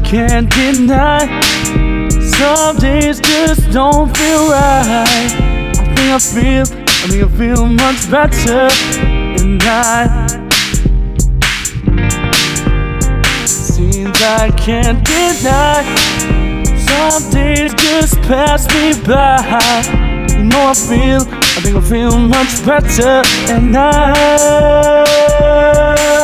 can't deny. Some days just don't feel right. I think I feel much better at night. Seems I can't deny. Some days just pass me by. You know I think I feel much better at night.